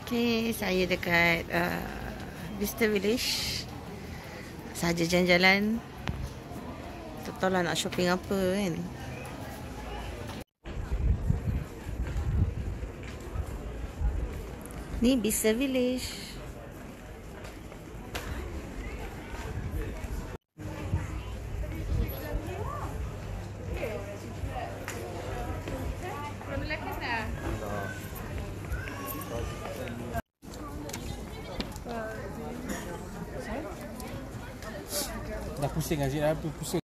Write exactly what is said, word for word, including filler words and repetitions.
Okay, saya dekat uh, Vista Village. Sahaja jalan-jalan. Tak tahu lah nak shopping apa kan. Ni Vista Village. Dah pusing Aziz, dah pusing.